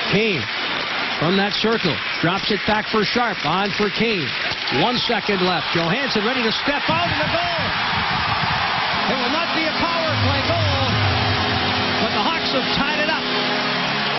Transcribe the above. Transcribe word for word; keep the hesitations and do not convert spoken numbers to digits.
Kane from that circle. Drops it back for Sharp. On for Kane. One second left. Johansson ready to step out of the goal. It will not be a power play goal.